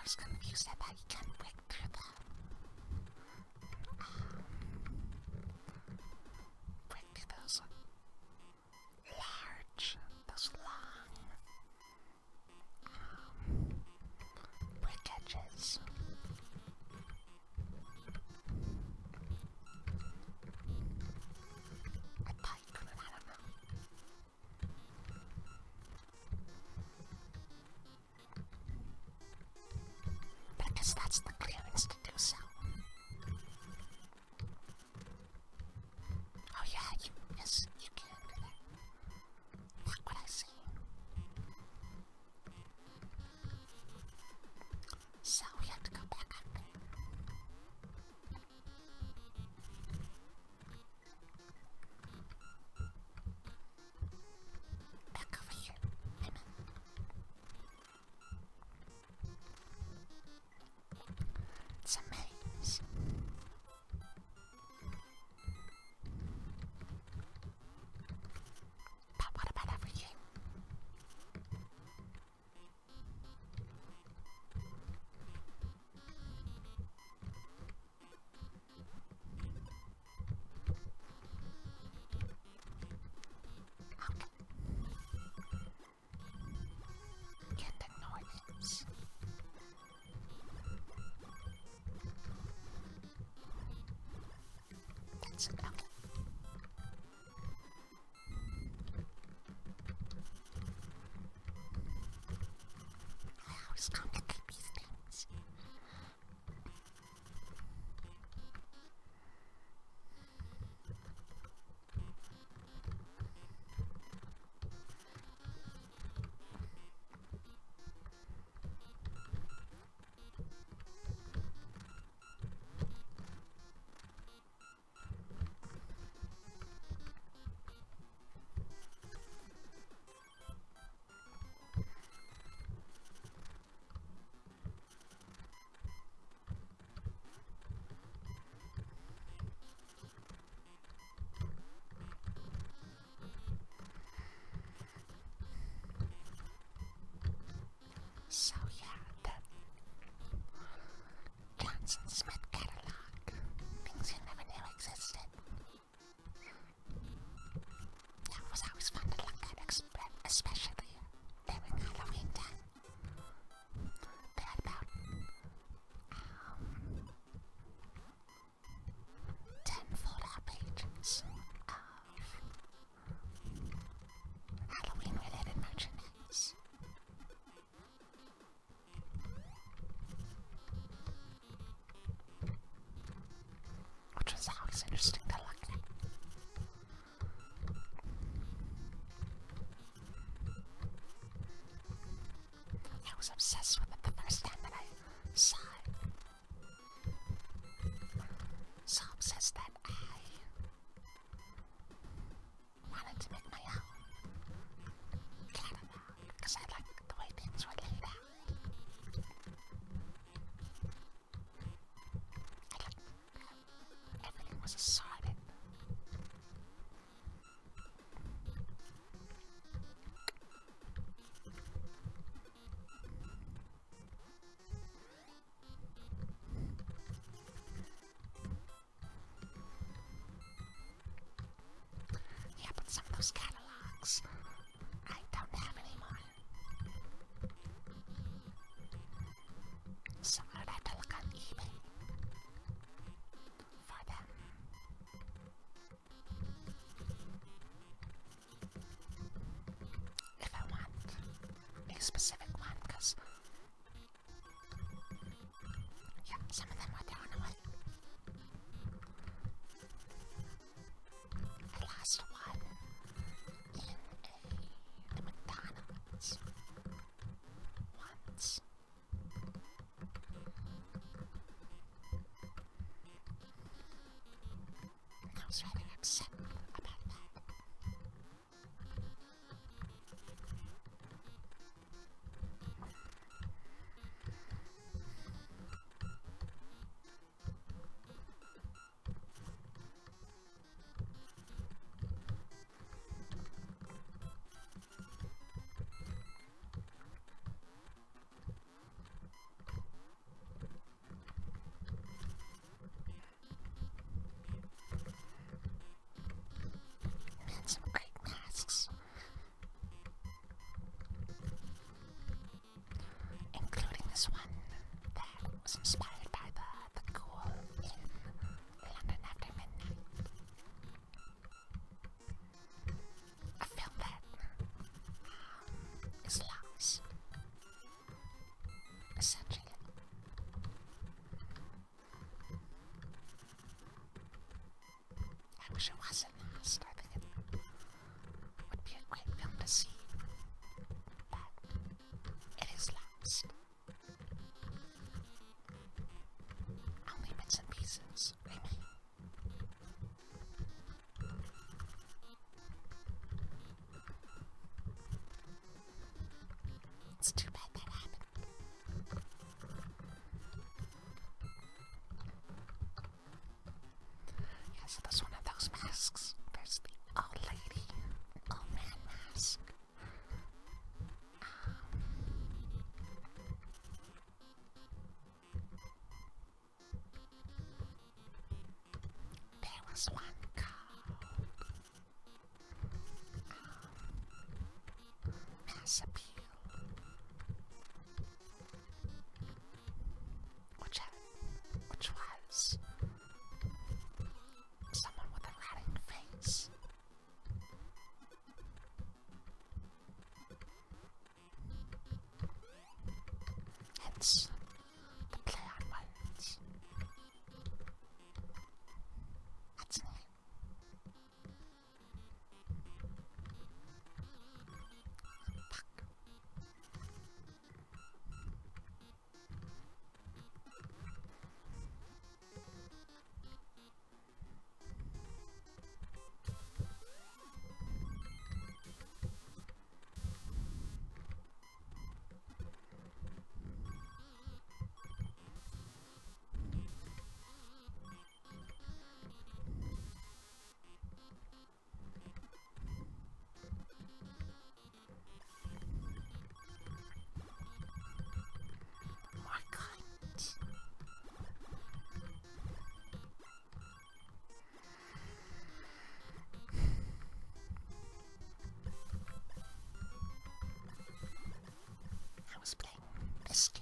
was confused at that you can't break through those large, those long brick edges. I thought you couldn't, I don't know. But I guess that's the clearance to do so. Oh yeah, yes, you can do that. Look what I see. So we have to go back up there. Back over here. Amen. It's a maze. But what about over here? Okay. Can't ignore this. That's it, okay. I always complicate these things. So yeah, the Johnson Smith catalog. Things you never knew existed. Yeah, it was always fun to look at, especially during Halloween time. They had about 10 fold-out pages of Halloween-related merchandise. Which was always interesting to look at. I was obsessed with it the first time that I saw it. So obsessed that I wanted to make my own catalog because I liked the way things were laid out. I liked everything was assorted. Yeah, but some of those catalogs I don't have anymore. So I'd have to look on eBay for them. If I want a specific one, because yeah, some of them are thrown away. I lost one in a McDonald's once. I was rather upset about that. this one that was inspired by the Ghoul in London After Midnight. A film that is lost, essentially. I wish it wasn't lost. I think it would be a great film to see, but it is lost. Only bits and pieces remain. It's too bad that happened. Yeah, so there's one of those masks. There's the old lady and old man mask. There was one called Mass Appeal, which was someone with a rotting face. Hence the play on words. That's neat. Fuck. More coins. I was playing this game